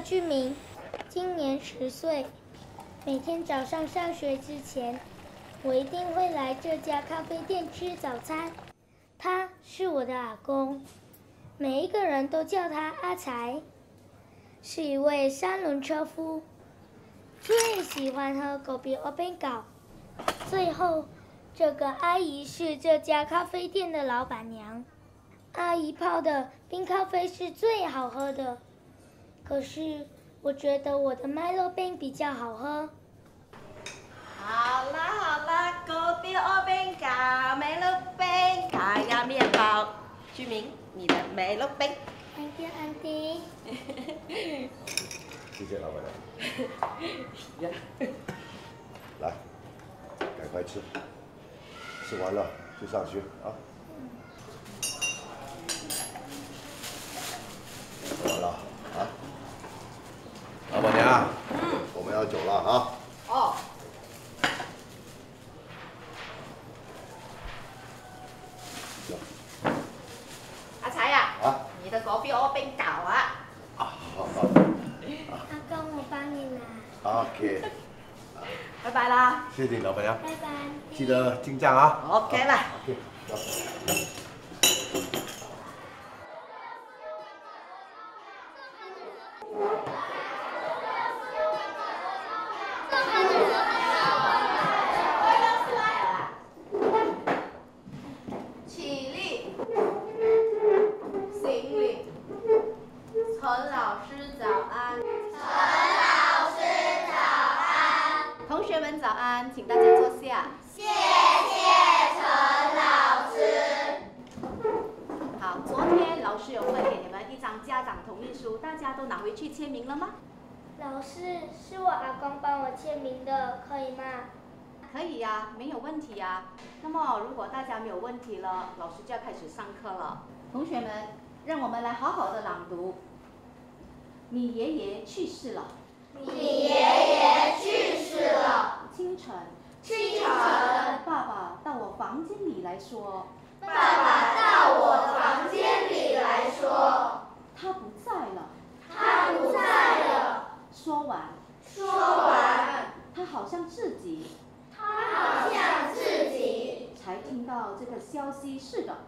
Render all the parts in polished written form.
俊明，今年10岁。每天早上上学之前，我一定会来这家咖啡店吃早餐。他是我的阿公，每一个人都叫他阿财，是一位3轮车夫，最喜欢喝狗皮欧饼糕。最后，这个阿姨是这家咖啡店的老板娘。阿姨泡的冰咖啡是最好喝的，可是我觉得我的麦乐冰比较好喝。 好啦，狗皮欧饼糕、麦乐冰、卡呀面包，居民，你的麦乐冰。 Thank you, Auntie。 谢谢老板娘。来，赶快吃，吃完了就上学啊。吃完了啊，老板娘，我们要走了啊。 哦。阿财呀，你的狗皮欧饼糕啊。 好。 阿公，我帮你拿。 OK。 拜拜啦。 谢谢你，老板娘。 拜拜。 记得进账啊。 OK 了。 OK， 走。 起立，行礼。陈老师早安。陈老师早安。同学们早安，请大家坐下。谢谢陈老师。好，昨天老师有分给你们一张家长同意书，大家都拿回去签名了吗？ 老师，是我阿公帮我签名的，可以吗？ 可以呀，没有问题呀。那么如果大家没有问题了，老师就要开始上课了。同学们，让我们来好好的朗读。你爷爷去世了。 你爷爷去世了。 清晨。 清晨。 爸爸到我房间里来说。 爸爸到我房间里来说。 他不在了。 他不在了。 说完。他好像自己才听到这个消息似的。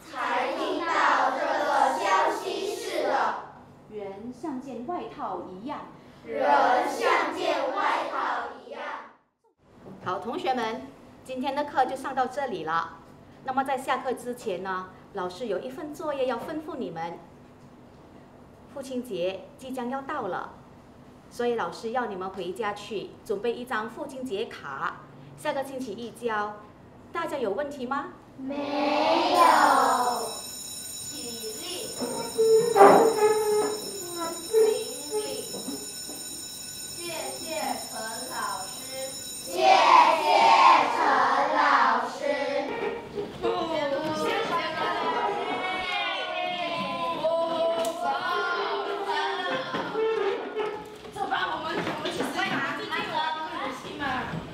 人像件外套一样。好，同学们，今天的课就上到这里了。那么在下课之前呢，老师有一份作业要吩咐你们。父亲节即将要到了，所以老师要你们回家去准备一张父亲节卡，下个星期一交。大家有问题吗？ 没有。 起立，行礼，谢谢陈老师。 谢谢陈老师。 这班我们其实拿这个开心嘛。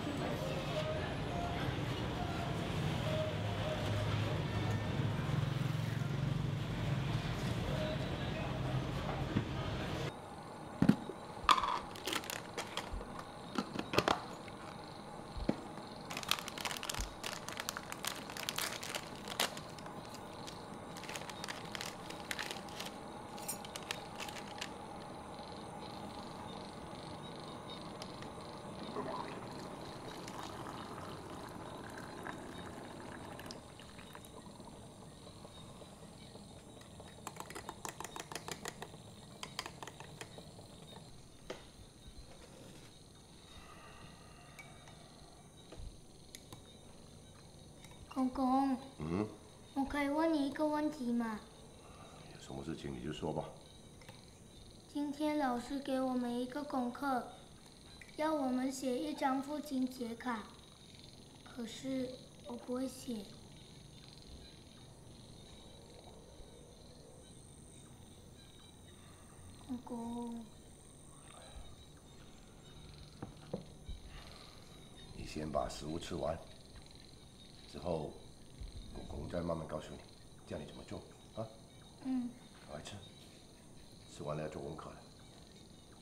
公公，我可以问你一个问题吗？ 有什么事情你就说吧。 今天老师给我们一个功课，要我们写一张父亲节卡，可是我不会写。公公， 你先把食物吃完，之后公公再慢慢告诉你，叫你怎么做啊。赶快吃，吃完了要做功课了。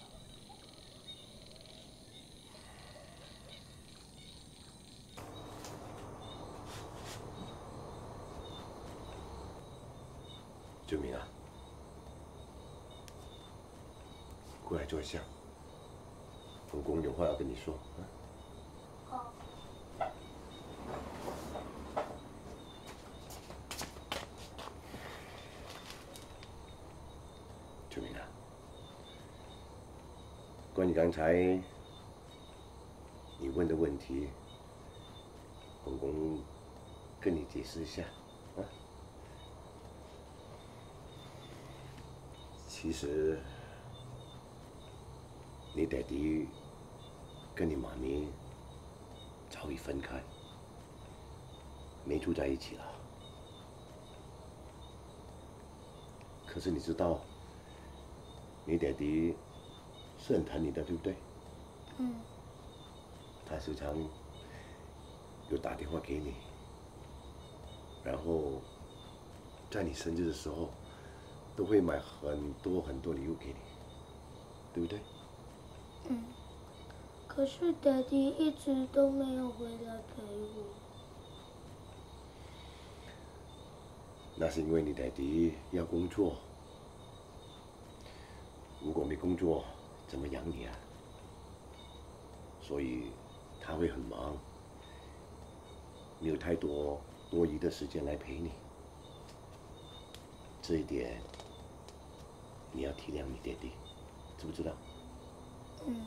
志明啊，过来坐一下，公公有话要跟你说啊。 好。 志明啊，关于刚才你问的问题，公公跟你解释一下啊。其实，你爹地跟你妈咪早已分开，没住在一起了。可是你知道，你爹地是很疼你的，对不对？ 嗯。 他时常有打电话给你，然后在你生日的时候，都会买很多很多礼物给你，对不对？ 嗯。可是爹地一直都没有回来陪我。 那是因为你爹地要工作，如果没工作，怎么养你啊？所以他会很忙，没有太多多余的时间来陪你。这一点你要体谅你爹地，知不知道？ 嗯。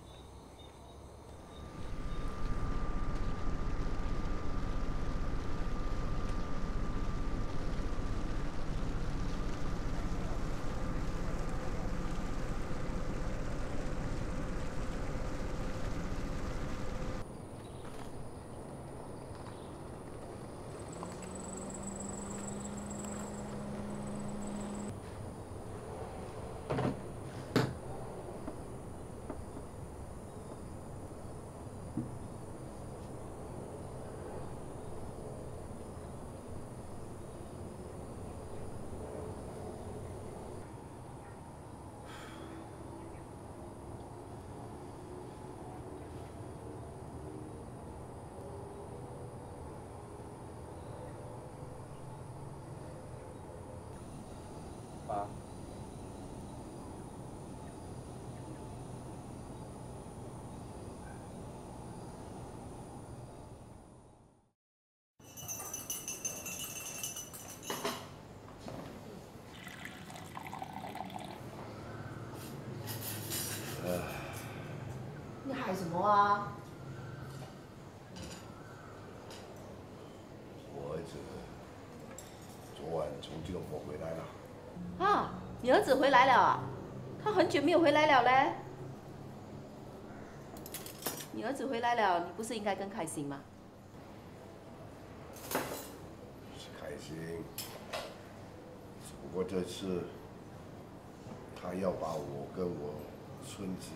爸。 你喊什么啊？ 我儿子昨晚从吉隆坡回来了。 啊，你儿子回来了啊？他很久没有回来了嘞。你儿子回来了，你不是应该更开心吗？ 是开心，只不过这次他要把我跟我孙子，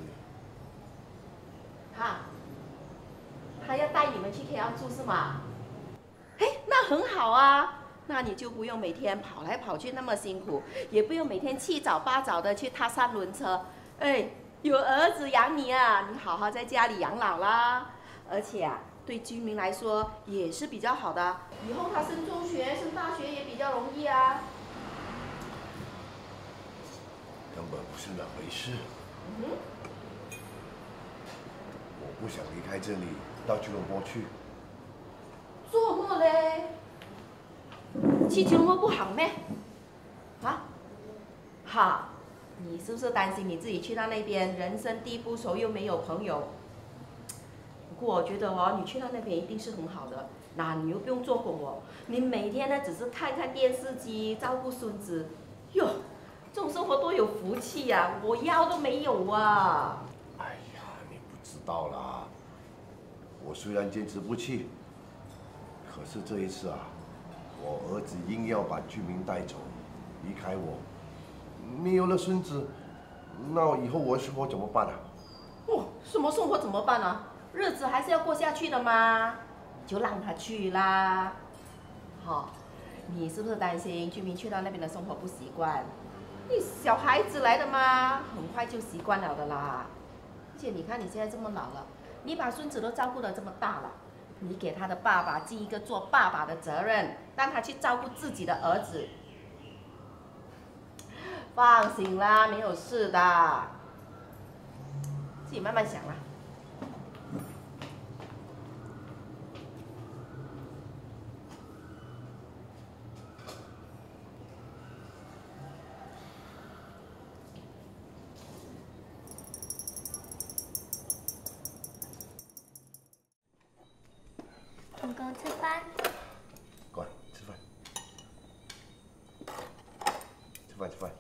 他要带你们去 KL 住是吗？哎，那很好啊。那你就不用每天跑来跑去那么辛苦，也不用每天七早八早的去踏三轮车。哎，有儿子养你啊，你好好在家里养老啦。而且啊，对居民来说也是比较好的，以后他升中学、升大学也比较容易啊。 根本不是那回事。我不想离开这里，到吉隆坡去。 做么嘞？去吉隆坡不好咩？啊？哈，你是不是担心你自己去到那边人生地不熟又没有朋友？不过我觉得哦，你去到那边一定是很好的。那你又不用做工哦，你每天呢只是看看电视机，照顾孙子。哟，这种生活多有福气呀！我要都没有啊！ 哎呀，你不知道啦。我虽然坚持不去，可是这一次啊，我儿子硬要把居民带走，离开我，没有了孙子，那以后我的生活怎么办啊？ 哦，什么生活怎么办啊？日子还是要过下去的嘛，就让他去啦。好，你是不是担心居民去到那边的生活不习惯？你小孩子来的嘛，很快就习惯了的啦。而且你看你现在这么老了，你把孙子都照顾得这么大了，你给他的爸爸尽一个做爸爸的责任，让他去照顾自己的儿子。 放心啦，没有事的，自己慢慢想啦。 公公吃饭。 过来吃饭，吃饭吃饭。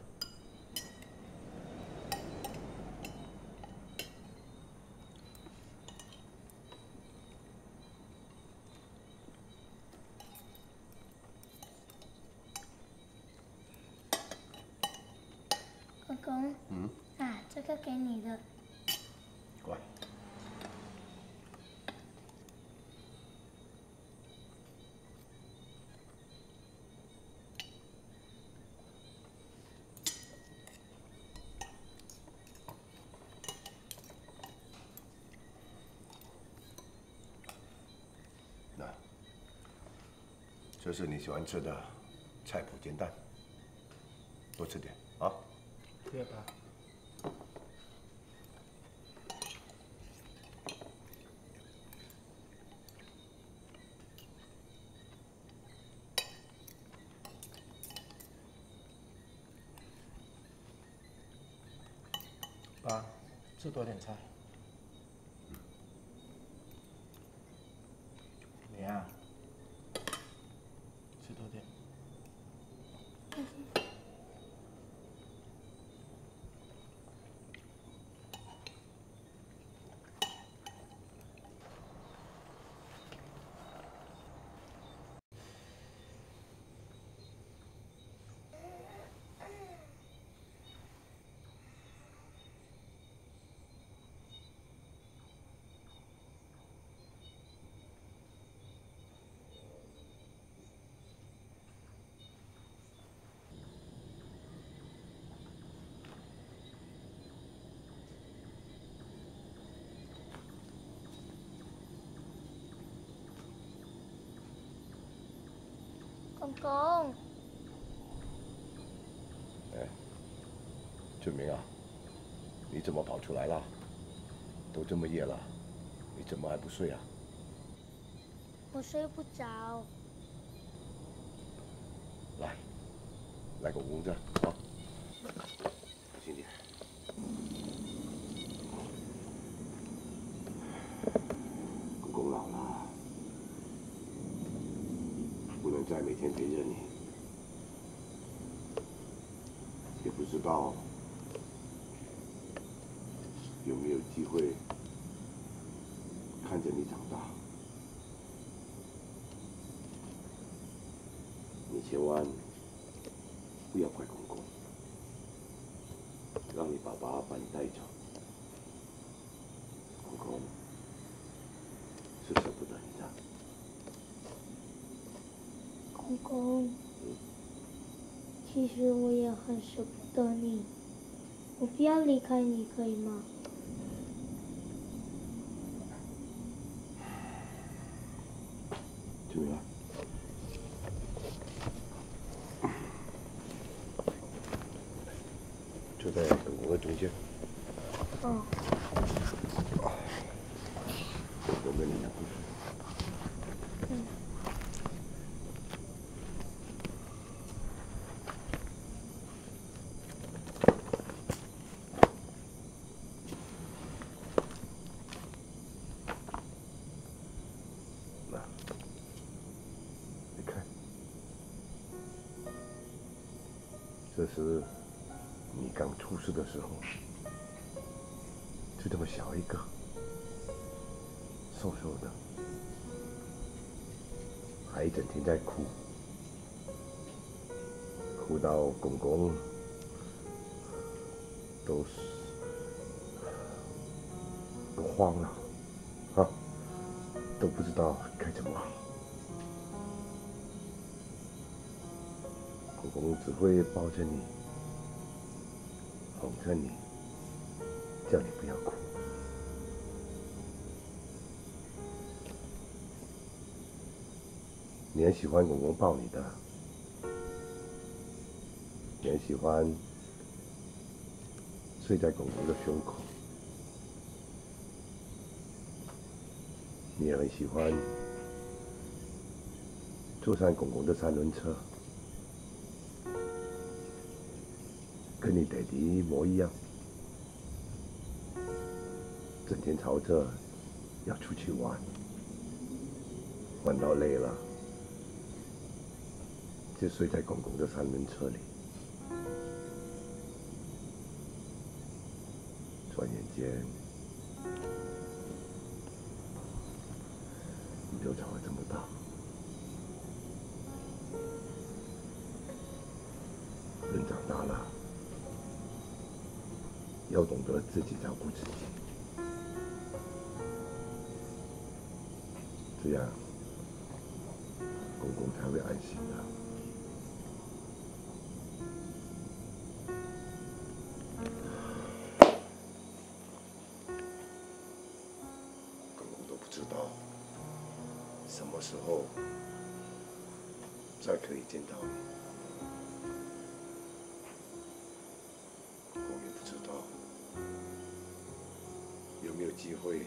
公公。这个给你的。 过来。那，这是你喜欢吃的菜脯煎蛋，多吃点啊。 对吧？爸，吃多点菜。你啊，吃多点。 公公。 哎，俊明啊，你怎么跑出来了？都这么夜了，你怎么还不睡啊？ 我睡不着。 来个捂着啊，小心点。公公老了，不能再每天陪着你，也不知道有没有机会看着你长大。你千万不要怪公公，让你爸爸把你带走。公公是舍不得你的。 公公，其实我也很舍不得你，我不要离开你，可以吗？ 志明啊，就在公公的中间。 哦。 我跟你讲故事。你看，这是你刚出世的时候，就这么小一个，瘦瘦的，还一整天在哭，哭到公公都慌了，啊，都不知道该怎么好。公公只会抱着你，哄着你，叫你不要哭。你很喜欢公公抱你的，你很喜欢睡在公公的胸口。你也很喜欢坐上公公的三轮车，跟你爹地一模一样，整天吵着要出去玩，玩到累了就睡在公公的三轮车里。转眼间，你就长了这么大。人长大了，要懂得自己照顾自己，这样公公才会安心的。公公都不知道什么时候再可以见到你。我也不知道有没有机会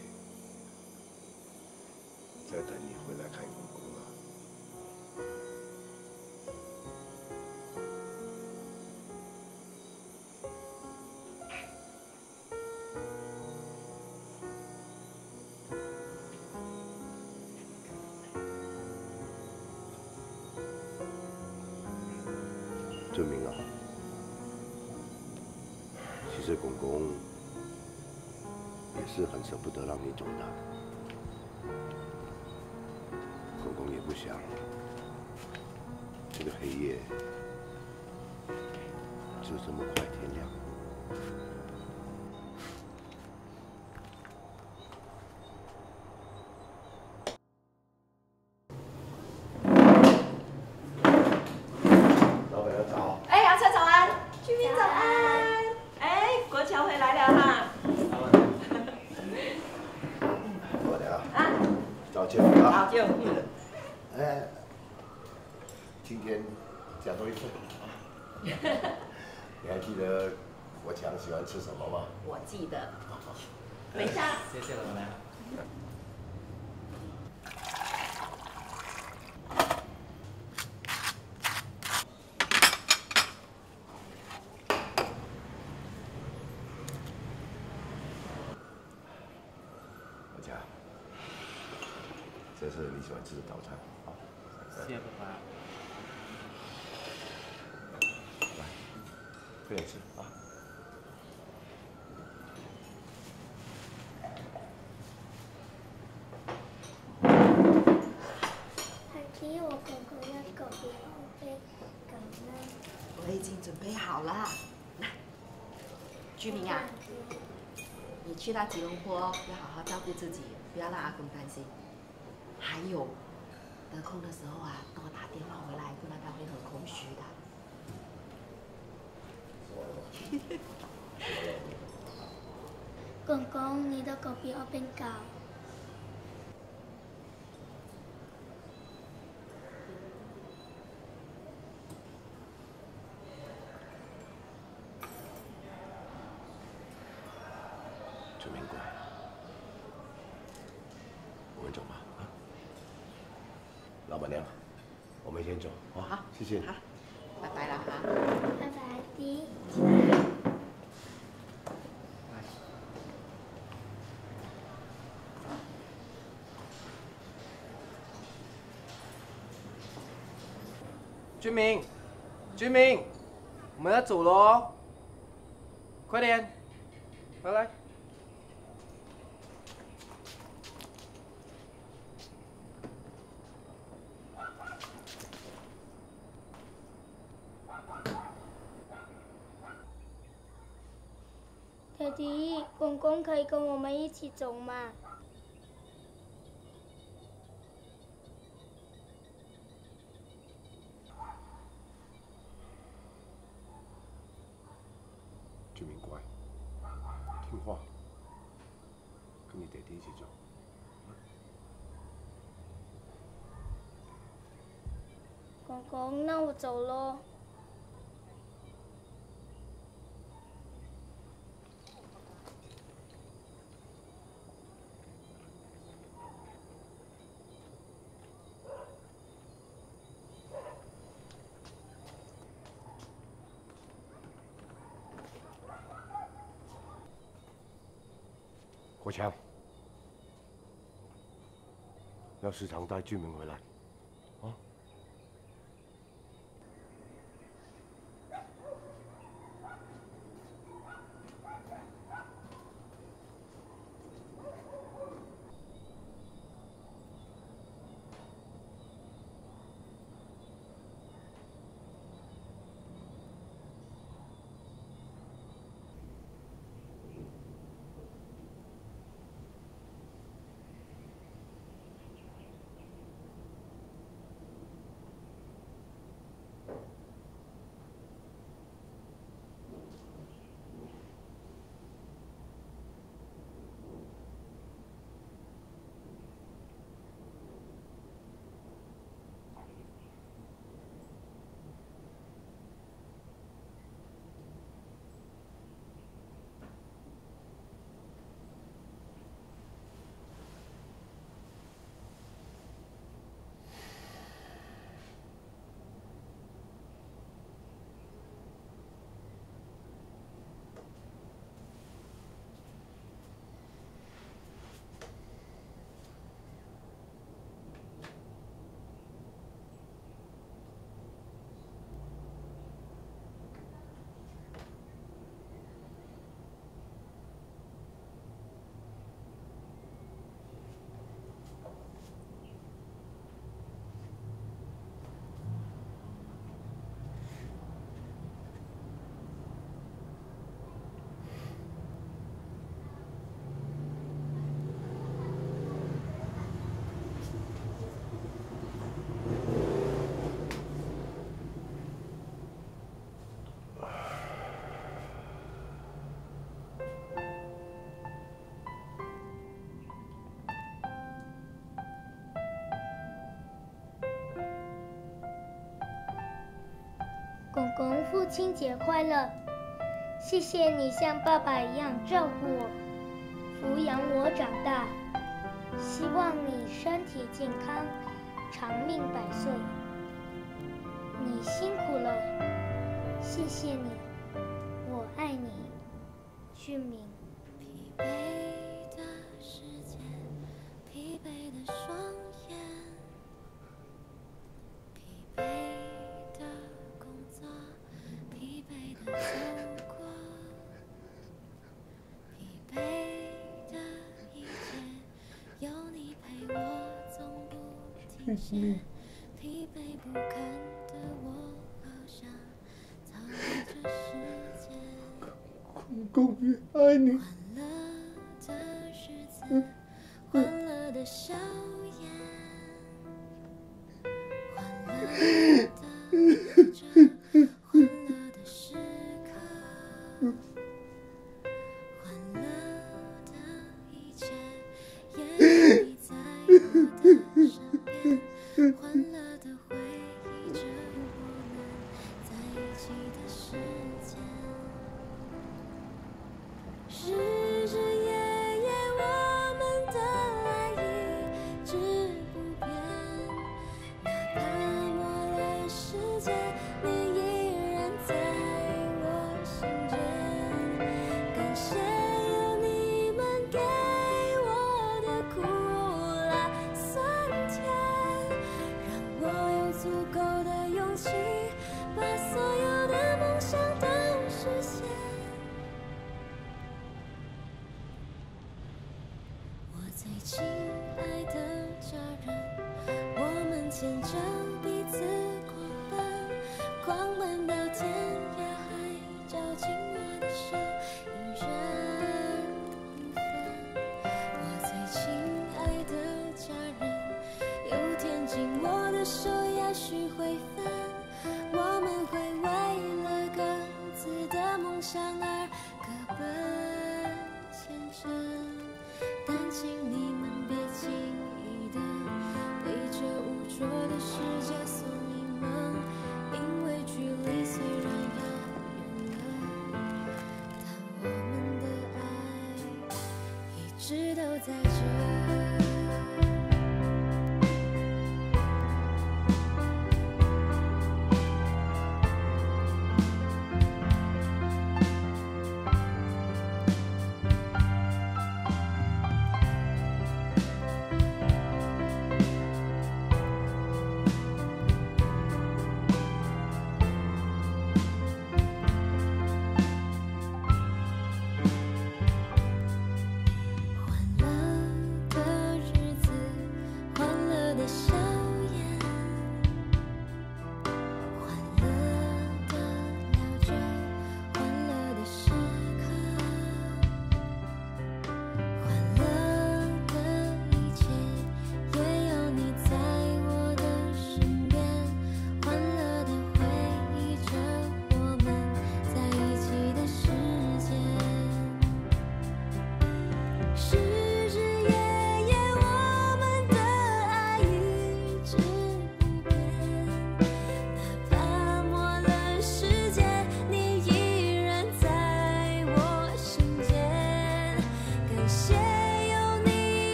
再等你回来看公公了。证明啊，其实公公也是很舍不得让你走的。公公也不想这个黑夜就这么快天亮。老板娘早。 哎，杨车早安，居民早安。哎，国强回来了哈。 老板娘。 啊。 早见啊。 好，就。 哎，今天加多一份啊！你还记得国强喜欢吃什么吗？ 我记得。等一下。 谢谢老板娘。 国强，这是你喜欢吃的早餐啊！ 谢谢爸爸。 来，快点吃啊！ 阿弟，我公公的狗比我被狗呢。 我已经准备好了。来，居民啊，你去到吉隆坡要好好照顾自己，不要让阿公担心。还有，得空的时候啊，多打电话回来，不然他会很空虚的。 公公，你的狗比我变高。 春明乖，我们走吧啊！老板娘，我们先走啊！ 好， 谢谢。 好，拜拜了哈。 拜拜，阿弟。 君明，君明，我们要走了哦，快点，回来。 爹地，公公可以跟我们一起走吗？ 君明乖，听话，跟你爹地一起走。 公公，那我走喽。 强，要时常带俊明回来，啊。 公公，父亲节快乐！谢谢你像爸爸一样照顾我，抚养我长大。希望你身体健康，长命百岁。你辛苦了，谢谢你，我爱你，俊明。 疲惫的世界，疲惫的双眼，疲惫的工作，疲惫的走过，疲惫的一切，有你陪我总不停歇，疲惫不堪的我好像逃离这世界。 公公也爱你。 欢乐的日子，欢乐的笑颜，欢乐的活着，欢乐的时刻，欢乐的一切，也有你在我的身边，欢乐的回忆着我们在一起的时间。日日夜夜，我们的爱一直不变，哪怕末了世界，你依然在我心间。感谢有你们给我的苦辣酸甜，让我有足够的勇气，把所有的梦想都实现。我最亲爱的家人，我们牵着彼此狂奔到天涯海角，紧握的手依然不分。我最亲爱的家人，有天紧握的手也许会分，我们会为了各自的梦想而各奔前程。但请你们别轻易的被这无着的世界所迷蒙，因为距离虽然遥远了，但我们的爱一直都在这